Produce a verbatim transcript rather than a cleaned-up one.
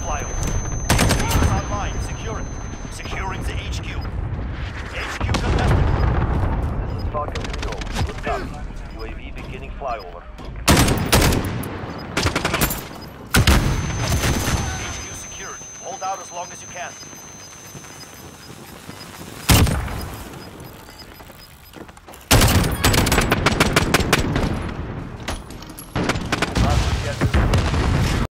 flyover. H Q is online. Secure it. Securing the H Q. H Q contested. This is Falcon three oh. Good copy. U A V beginning flyover. H Q secured. Hold out as long as you can.